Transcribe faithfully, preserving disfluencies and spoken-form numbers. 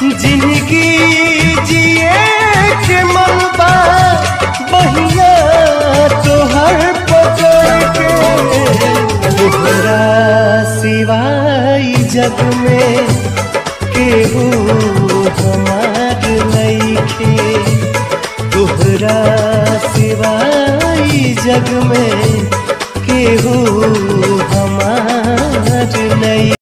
जिंदगी जिए के मन बा बहिया तोहर पकड़ के। तोहरा सिवाय जग में केहू हमार नइखे, तोहरा सिवाय जग में केहू हमार नहीं।